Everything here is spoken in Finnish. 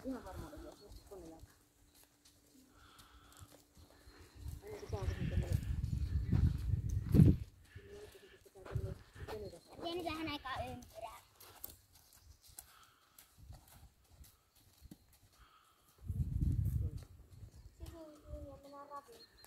Ihan varmuuden vuoksi, jos tonne lähtee. Aina se saa semmoinen tämmönen. Tieni vähän aikaa ympyrää. Sivuun ja minä ravin.